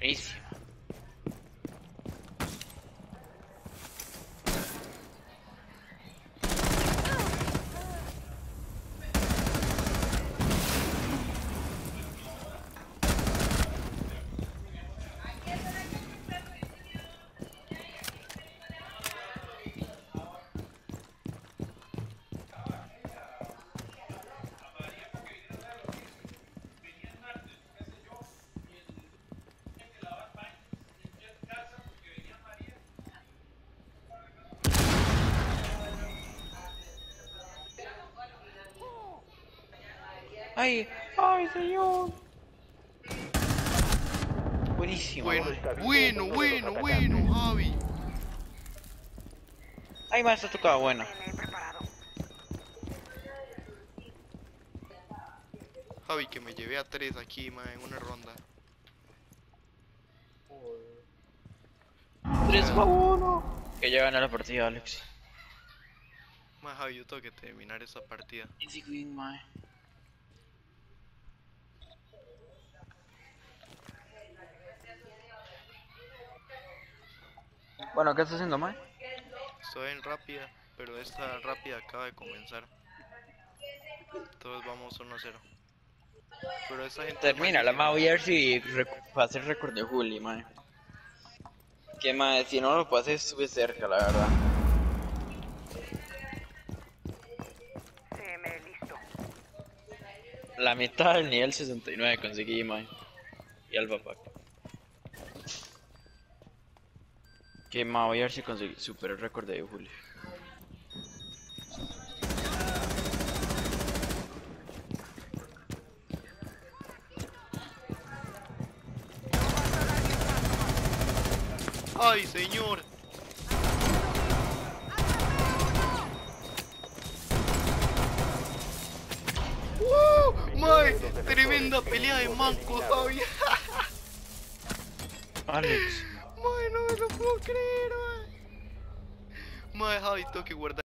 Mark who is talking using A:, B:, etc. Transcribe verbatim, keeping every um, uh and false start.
A: Buenísimo. Ay, ay, señor. Buenísimo.
B: Bueno,
A: Bueno.
B: bueno, bueno, bueno, Javi.
A: Ay, más está tocado, bueno.
B: Javi, que me llevé a tres aquí, ma, en una ronda.
A: tres a uno. Que ya gana la partida, Alex.
B: Ma, Javi, yo tengo que terminar esa partida.
A: Easy win, mae. Bueno, ¿qué estás haciendo, mae?
B: Estoy en rápida, pero esta rápida acaba de comenzar. Entonces vamos uno a cero. Pero esta gente es
A: Termina la
B: malísima.
A: mae, voy a ver si va a hacer récord de Juli, mae. Que mae, si no lo pasé, estuve cerca, la verdad.
C: C M listo.
A: La mitad del nivel sesenta y nueve conseguí, mae. Y al papá. Que mae, voy a ver si conseguí super el récord de Juli.
B: ¡Ay, señor! ¡Uh! ¡Mae! Tremenda pelea de mancos, Javi.
A: Alex.
B: Mae, no me lo puedo creer, mae. Mae, Javi, tengo que guardar.